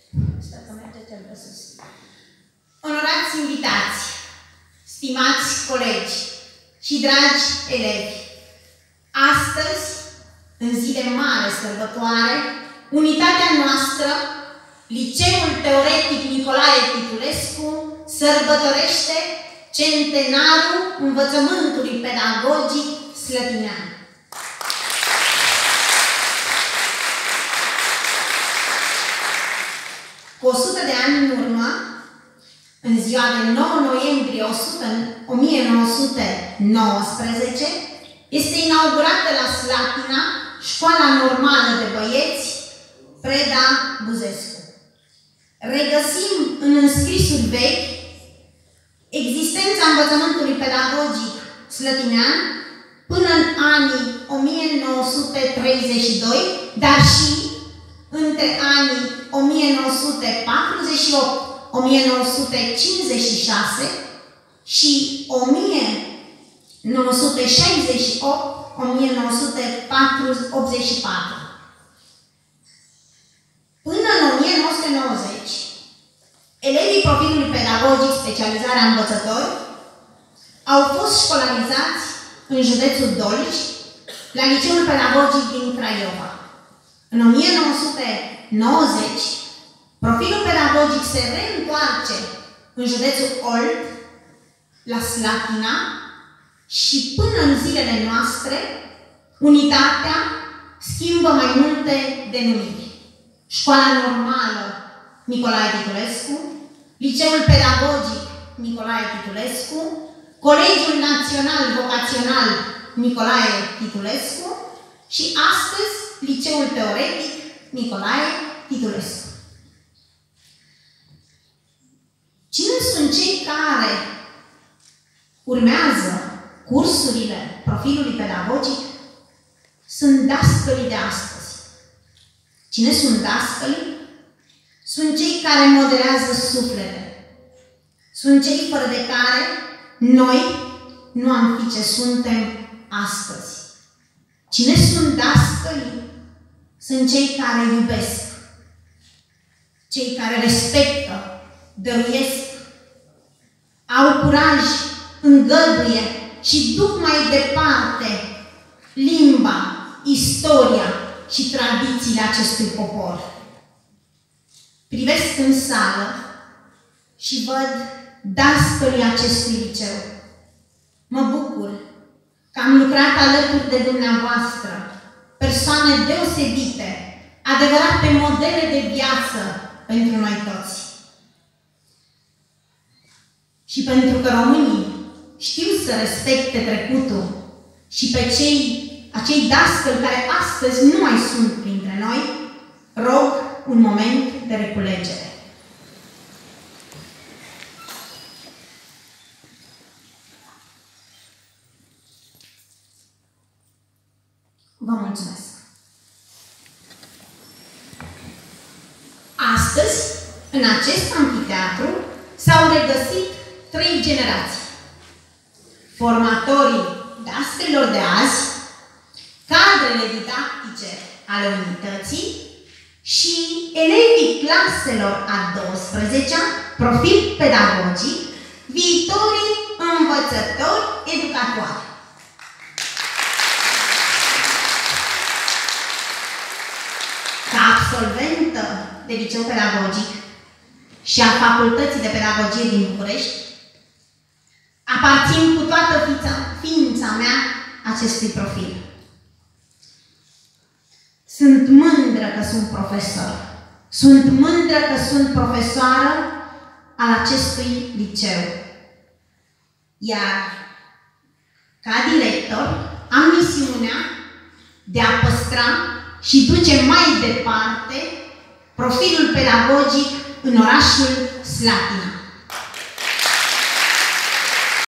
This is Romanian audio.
Sper că mergeți în sus. Onorați invitați, stimați colegi și dragi elevi, astăzi, în zi de mare sărbătoare, unitatea noastră, Liceul Teoretic Nicolae Titulescu, sărbătorește centenarul învățământului pedagogic slătinean. Cu 100 de ani în urmă, în ziua de 9 noiembrie 1919, este inaugurată la Slatina Școala Normală de Băieți Preda Buzescu. Regăsim în înscrisul vechi existența învățământului pedagogic slătinean până în anii 1932, dar și între anii 1948-1956 și 1968-1984. Până în 1990, elevii profilului pedagogic specializarea învățători au fost școlarizați în județul Dolj, la Liceul Pedagogic din Craiova. În 1990, profilul pedagogic se reîntoarce în județul Olt, la Slatina, și până în zilele noastre, unitatea schimbă mai multe denumiri. Școala Normală Nicolae Titulescu, Liceul Pedagogic Nicolae Titulescu, Colegiul Național Vocațional Nicolae Titulescu și astăzi Liceul Teoretic Nicolae Titulescu. Cine sunt cei care urmează cursurile profilului pedagogic? Sunt dascălii de astăzi. Cine sunt dascălii? Sunt cei care modelează suflete. Sunt cei fără de care noi nu am fi ce suntem astăzi. Cine sunt dascălii? Sunt cei care iubesc, cei care respectă, dăruiesc, au curaj, îngăduie și duc mai departe limba, istoria și tradițiile acestui popor. Privesc în sală și văd dascălii acestui liceu. Mă bucur că am lucrat alături de dumneavoastră, persoane deosebite, adevărate modele de viață pentru noi toți. Și pentru că românii știu să respecte trecutul și pe acei dascăli care astăzi nu mai sunt printre noi, rog un moment de reculegere. Vă mulțumesc! Astăzi, în acest amfiteatru, s-au regăsit 3 generații. Formatorii dascălilor de azi, cadrele didactice ale unității și elevii claselor a 12-a, profil pedagogic, viitorii învățători educatori. Ca absolventă de liceu pedagogic și a Facultății de Pedagogie din București, aparțin cu toată ființa mea acestui profil. Sunt mândră că sunt profesor. Sunt mândră că sunt profesoară al acestui liceu. Iar ca director am misiunea de a păstra și duce mai departe profilul pedagogic în orașul Slatina.